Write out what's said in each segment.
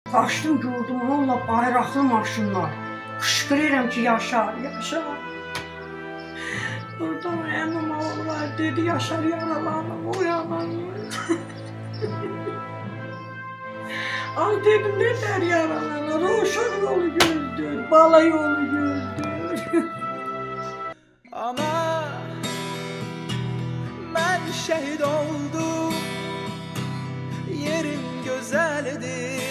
Qaçdım, gördüm, onunla bayraqlı maşınlar. Qışqırıram ki, Yaşar, Yaşar. Oradan əmim oğullar dedi, Yaşar yaralanıb, uyananır. Ay dedim, nədər yaralanır, uşaq yolu gözdür, bala yolu gözdür. Ana, mən şəhid oldum, yerim gözəldir.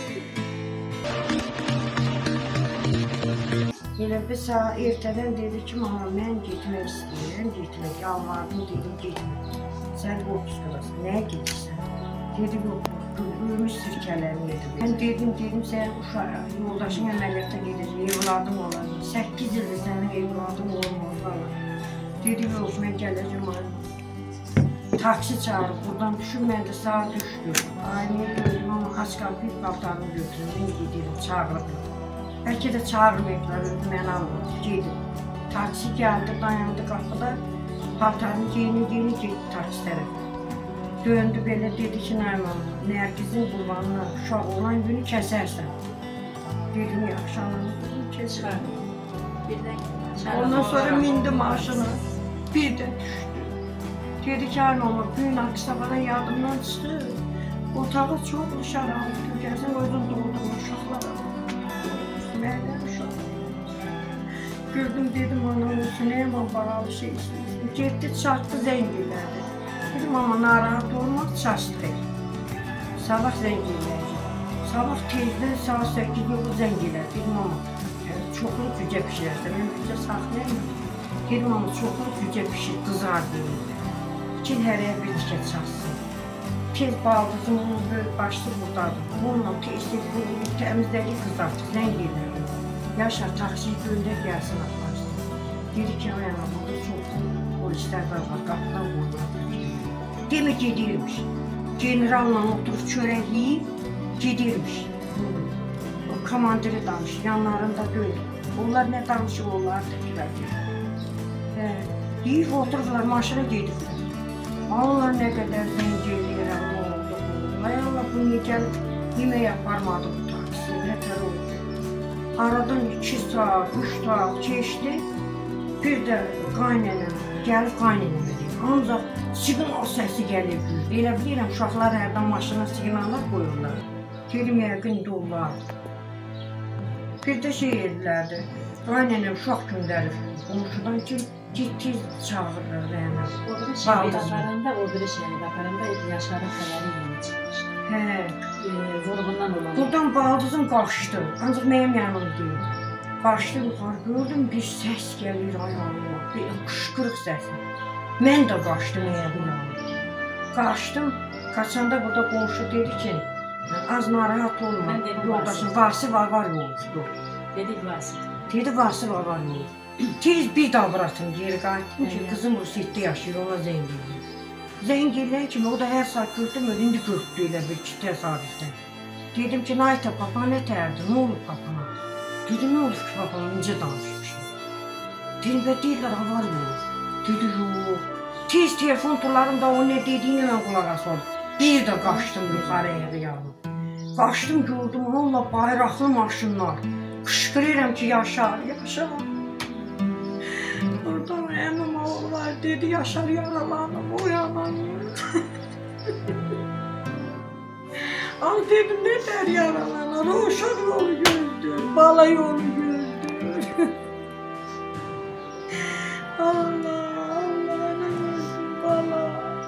Elə bir saat ertədən dedi ki, mama, mən getmək istəyirəm, getmək, yalvardım, dedim, getmək. Sən qorpus qılasın, nəyə gedirsən? Dedi, yox, ölmüş sirkələnirdi. Mən dedim, sən uşaq, yoldaşın əməliyyata gedəcək, evladım olar. 8 ildir sənin evladım olmaz. Dedi, yox, mən gələcəm, taksi çağırıb, buradan düşüm, mən də saat düşdüm. Aynı gördüm, amma aç qalıb, bir paltarını götürüm, mən gedirəm, çağırıb. Bəlkə də çağırmayıblar, öldü, mən almadım, gedim. Taksi gəldi, dayandı qapıda, paltarını geyini getdi taksi tərəfə. Döndü belə, dedi ki, Nayman, Nərgizin qurbanına uşaq olan günü kəsərsən. Dedim, yaxşı, ananı dedim, kəsərəm. Ondan sonra mindi maşına, bir də düşdü. Dedi ki, ay mama, gün Aksabadan yadımdan çıxdı. Otağı çoxlu şarabı tükəsin, özün doğduğum uşaqlara. Məndən uşaq. Gördüm, dedim, anam olsun, nəyəm baralı şey istəyirsin. Getdi, çatdı, zəngilədi. Dedim, ama narahat olmaq, çaşdı. Sabah zəngiləyəcək. Sabah tezdən saat 8 yolu zəngilədi. Dedim, ama çoxlu cücə pişirərsə, mən cücə saxlayamam. Dedim, ama çoxlu cücə pişir, qızar deyirlər. İki hərəyə bir tikə çatsın. Tez baldızımın böyük başlı buradadır. Onunla tez-tez bunu təmizlədik, qızartıq, zəngilədi. Yaşar taksiyi göndər gəlsin aparsın. Dedi ki, ayana, burada çox polislər var, qapıdan vurmadır. Demək gedirmiş. Generalla oturub çörək yiyib, gedirmiş. O komandiri danışır, yanlarında deyil. Onlar nə danışır, onlar da kirədir. Yiyib otururlar, maşına gedirlər. Allah nə qədər zəng eləyirəm, nə oldu. Ay Allah, bu niyə gəlib, yemək aparmadı bu taksi, nətər oldu. Aradan 2 saat, 3 saat keçdi. Bir də qaynənəm, gəlib qaynənəmə deyim. Ancaq siqnal səsi gəlir. Elə bilirəm, uşaqlar hərdən maşına siqnallar qoyurlar. Dedim, yəqin dollar. Bir də şey edilərdi. Qaynənəm uşaq göndərir. Qonşudan ki, tez çağırırlar rəyənə. O biri şəhid aparanda Yaşarın xəbəri yeni çıxmışdı. Vurğundan olan. Buradan baldızım qaçdı, ancaq mənim yanım deyil. Qaçdı yuxarı, gördüm bir səs gəlir ayağıma, bir qışqırıq səsi. Mən də qaçdım ayağım yanım. Qaçdım, qaçanda burada qonşu dedi ki, az narahat olma, yoldaşın varsı var olmuşdu. Dedik varsı. Dedi, varsı var olmuş. Tez bir daha bıraktım, geri qayıtdım ki, kızım Rusiyyətdə yaşayır, ona zəng edir. Zəng eləyən kimi, o da hər saat gördüm, indi gördü elə bir ki, təsadüfdən. Dedim ki, Nayta, papa nə tərdi, nə olub papana? Dedi, nə olub ki, papana, necə danışmışım? Dedim, və deyirlər, avar yox. Dedi, yox. Tez telefon turlarında o nə dediyini mən qulaq asıldım. Bir də qaçdım yuxarı evi yanım. Qaçdım, gördüm, onunla bayraqlı maşınlar. Qışqırıram ki, Yaşar, Yaşar. Oradan əmim oğullar dedi, Yaşar yaralanıb, uyananır. Ay dedim, nədər yaralanır, uşaq yolu gözdür, bala yolu gözdür. Allah, nə gözdür, bala.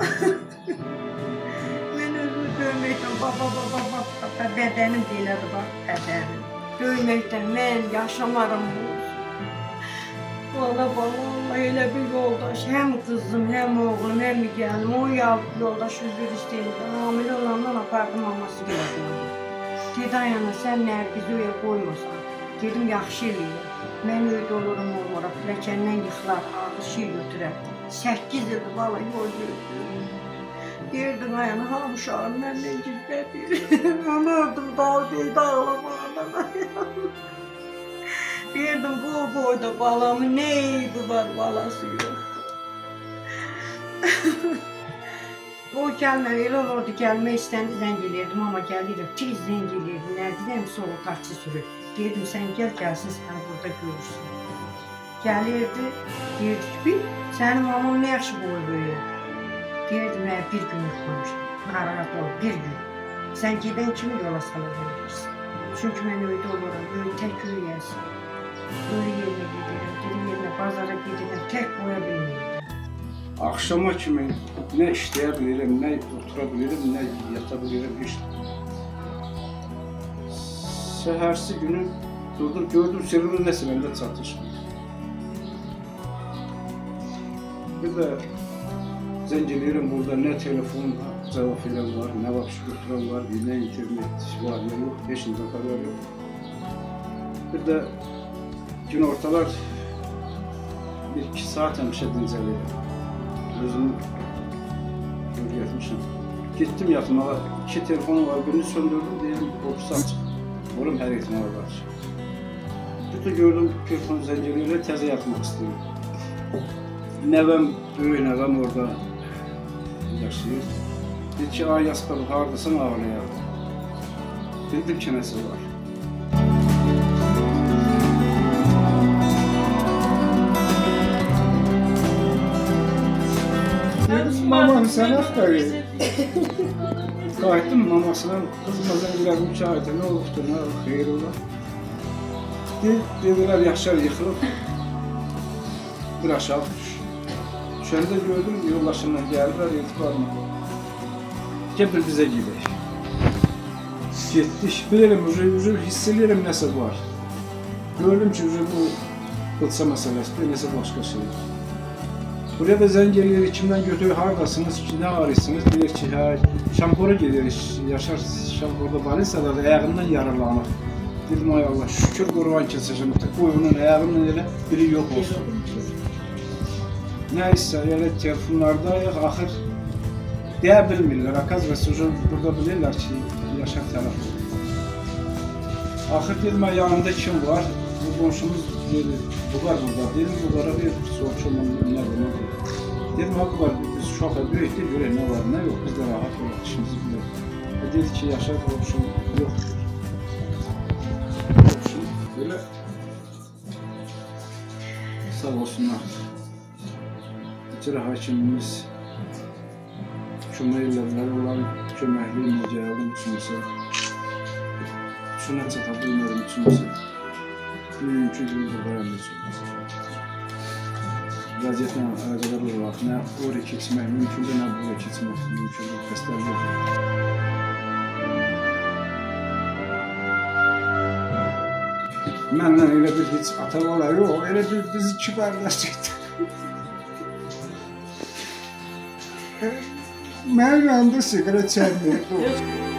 Mən özümü döyməkdən, baba, bədənim deyilədi, bax, bədənim. Döyməkdən mən yaşamaram bu. Bala, elə bir yoldaş, həm qızım, həm oğlum, həm gəlim, o yoldaş üzür istəyirdi. Hamilə olandan apardım, maması gəldi. Dedi, ayana, sən Nərgizi öyə qoymasan. Dedim, yaxşı eləyir. Mən öydə olurum, olmura, pilləkəndən yıxılar, ağır şey götürər. 8 ildir, bala, yol götürür. Deyirdim, ayana, ha, uşağım, məndən gizlədir. Onu ördüm, dalgaydı, ağlamağından, ayana. Deyirdim, bu boyda balamın nə eybi var, balası yox. O gəlmə, elə olurdu, gəlmək istəndi, zəng eləyirdim, amma gəlirdim, tez zəng eləyirdim, nədirəm, sonra taksi sürür. Deyirdim, sən gəlsin, sən burada görürsün. Gəlirdi, deyirdi ki, sənin mamam nə yaxşı boy böyüyor. Deyirdim, bir gün yıxmamışdım, narahat ol, bir gün. Sən gedən kimi yola sala verirsin. Çünki mən öydə oluram, tək öyəyəsin. Öyle yerine giderim, diri yerine bazara giderim, tek boya bilmirdim. Akşama kimi nə işləyə bilirim, nə otura bilirim, nə yata bilirim, iş. Səhərsi günü gördüm, Selin nəsə məndə çatışmır. Bir də zəng eləyirəm, burada nə telefon cavab edən var, nə vapşı götürən var, nə internet var, nə yox, heç nə kadar yox. Bir də gün ortalar 1-2 saat həmişə dincəlirəm. Özümü görgətmişəm. Gittim yatmağa, 2 telefonum var, birini söndürdüm, deyim, korkusu açıq. Oğlum hər ehtimala qarşı. Bir də gördüm, telefon zəncirliylə təzə yatmaq istəyir. Nəvəm, böyük nəvəm orada yaşayır. Dedi ki, ay Yaspar, haradasın ağlayaq. Dedim ki, nəsə var. Mamam sen aktarıyor. Qayıtdım mamasına, kızıma zəng elədim ki, ayda nə olubdur, nə olub, xeyir ola. Dedilər, Yaşar yıxılıb, bir aşağı düş. Düşəndə gördüm, yoldaşımla gəlirlər, etibarla. Gəl bir bizə gedək. Getdik, bilirim, hiss edirəm nəsə var. Gördüm ki, bu qılsa məsələsidir, nəsə başqa şeydir. Buraya da zəng eləyirik, kimdən götürür, haradasınız, nə arıyorsunuz, deyir ki, Şampora gedirik, Yaşar Şamporda Balisadadır, ayağından yaralanır. Dedim, ay Allah, şükür qurban keçəcəm, qoyunun ayağından elə biri yox olsun. Nəysə, elə telefonlardayıq, axır deyə bilmirlər, akazvəsi burada bilirlər ki, Yaşar tərəf olur. Axır dedim, yanımda kim var, bu qonşumuz dedi, Buqar burada, dedim, Buqara bir soruşum, nə var. Dedim, haqqı var, biz uşaqla böyükdür, görək nə var, nə yox, biz də rahat olaq, işimizi bilək. Dedi ki, Yaşar qonşum yoxdur. Qonşum belə sağ olsunlar. İcra hakimimiz kömək elədilər, olan köməkli necəyəlim üçünsə, üçünə çata bilmərəm üçünsə, bugünkü gündür bəyənməyəcək. Vəziyyətlə əlaqədar olaraq nə oraya keçmək mümkündür, nə buraya keçmək mümkündür, xəstəlik yoxdur. Məndən elə bir heç ata-bala yox, elə bir bizi iki qardaşıqdır. Mənim yanımda siqaret çəkmirdi.